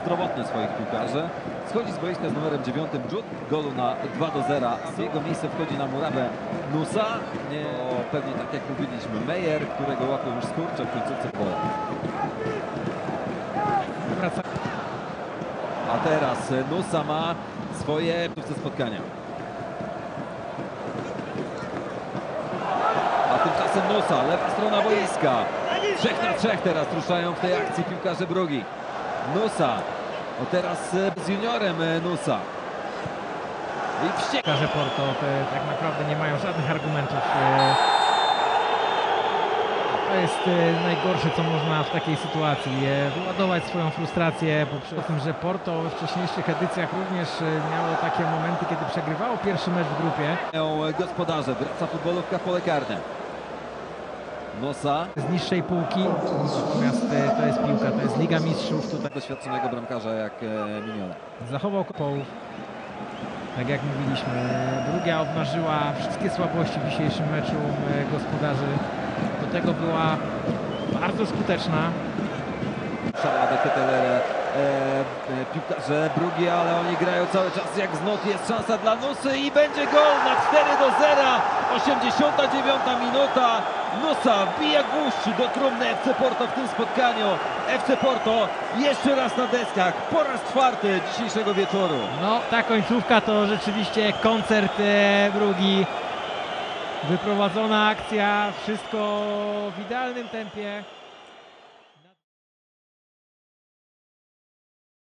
zdrowotny swoich piłkarzy. Schodzi z boiska z numerem 9 Jude, golu na 2-0. W jego miejsce wchodzi na murawę Nusa. Nie, pewnie tak jak mówiliśmy, Meyer, którego łapią już skurcze w końcówce pola. A teraz Nusa ma swoje spotkania. A tymczasem Nusa, lewa strona boiska. 3-3 teraz ruszają w tej akcji piłkarze Brugi. Nusa, o teraz z juniorem Nusa. I Piłkarze Porto tak naprawdę nie mają żadnych argumentów. To jest najgorsze, co można w takiej sytuacji. Wyładować swoją frustrację poprzez tym, że Porto w wcześniejszych edycjach również miało takie momenty, kiedy przegrywało pierwszy mecz w grupie. Gospodarze, wraca futbolówka w pole karne. Nusa. Z niższej półki, natomiast to jest piłka, to jest Liga Mistrzów. Tutaj Doświadczonego bramkarza jak Mignola. zachował połów. Tak jak mówiliśmy, Brugia obnażyła wszystkie słabości w dzisiejszym meczu gospodarzy. Do tego była bardzo skuteczna. Szaradę, Ketelere, piłkarze Brugi, ale oni grają cały czas jak z not. Jest szansa dla Nusy i będzie gol na 4-0. 89 minuta. Nusa wbija gwóźdź do trumny FC Porto w tym spotkaniu. FC Porto jeszcze raz na deskach, po raz czwarty dzisiejszego wieczoru. No, ta końcówka to rzeczywiście koncert Brugi. Wyprowadzona akcja, wszystko w idealnym tempie.